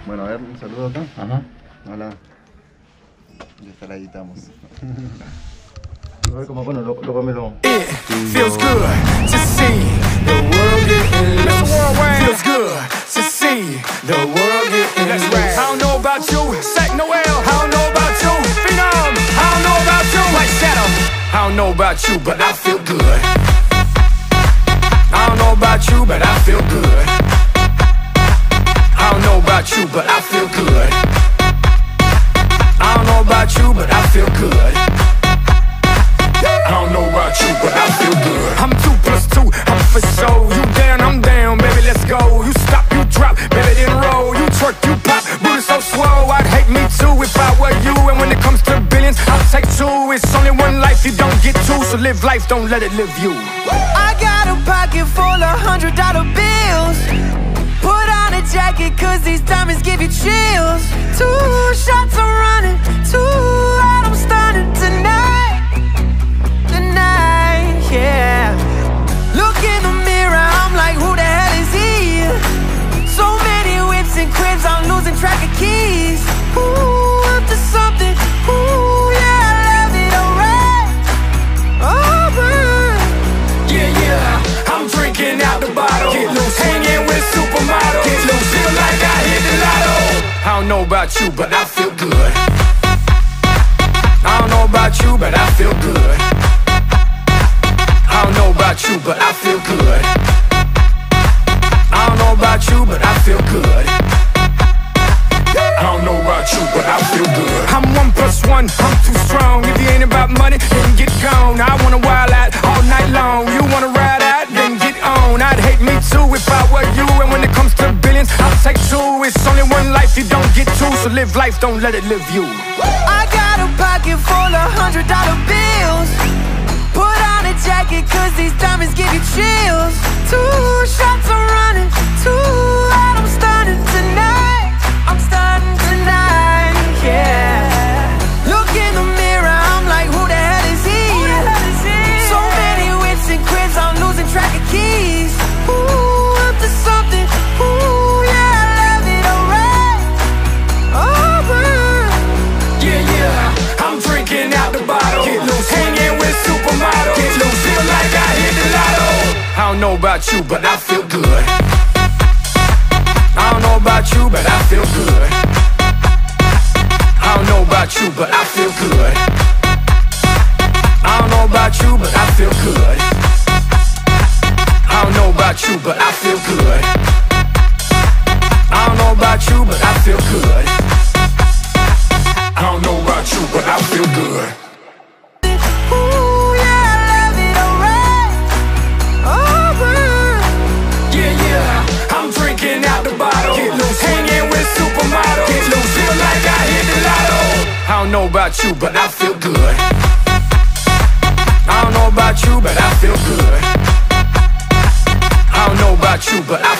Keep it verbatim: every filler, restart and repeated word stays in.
Bueno, a ver, un saludo acá. Ajá. Hola. Ya la editamos. A ver cómo, bueno, lo, lo comelo. It feels good to see the world getting loose. Feels good to see the world getting loose. I don't know about you, Sack Noel. I don't know about you, Phenom. I don't know about you, White Shadow. I don't know about you, but I feel good. I don't know about you, but I feel good. I don't know about you, but I feel good. I don't know about you, but I feel good. I don't know about you, but I feel good. I'm two plus two, I'm for sure. You down, I'm down, baby, let's go. You stop, you drop, baby, then roll. You twerk, you pop, booty so slow. I'd hate me too if I were you. And when it comes to billions, I'll take two. It's only one life, you don't get two. So live life, don't let it live you. I got a pocket full of hundred dollar bills. Put on a jacket, cause these diamonds give you chills. Two shots I'm running, two out I'm stunning tonight. Tonight, yeah. Look in the mirror, I'm like, who the hell is he? So many whips and cribs, I'm losing track of keys. Ooh, up to something, ooh, yeah, I love it, alright. Oh, but Yeah, yeah, I'm drinking out the bottle. Get loose, hanging with supermodels. Get loose, feel like I hit the lotto. I don't know about you, but I feel good. I don't know about you, but I feel good. I don't know about you, but I feel good. I don't know about you, but I feel good. I don't know about you, but I feel good. I'm one plus one, I'm too strong. If you ain't about money, then get gone. I wanna wild out all night long. You wanna ride out, then get on. I'd hate me too if I were you. And when it comes to billions, I'll take two. It's only one life, you don't get two. So live life, don't let it live you. I got a pocket full of hundred dollar bills. Put on a jacket, cause these diamonds give you chills. Two shots I'm running, two out I'm stunning tonight. I'm stunning tonight, yeah. Look in the mirror, I'm like, who the hell is he? So many whips and cribs, I'm losing track of keys. Ooh, up to something, ooh, yeah, I love it, alright. Oh, but Yeah, yeah, I'm drinking out the bottle. Get loose, hanging with supermodels. Get loose, feel like I hit the lotto. I don't know about you, but I feel good. I don't know about you, but I feel good. I don't know about you, but I feel good. I don't know about you, but I feel good. I don't know about you, but I feel good. I don't know about you, but I feel good. I don't know about you, but I feel good. ooh, yeah, I love it, alright. Oh, but Yeah, yeah, I'm drinking out the bottle. Get loose, hanging with supermodels. Get loose, feel like I hit the lotto. I don't know about you, but I feel good. I don't know about you, but I feel good. I don't know about you, but I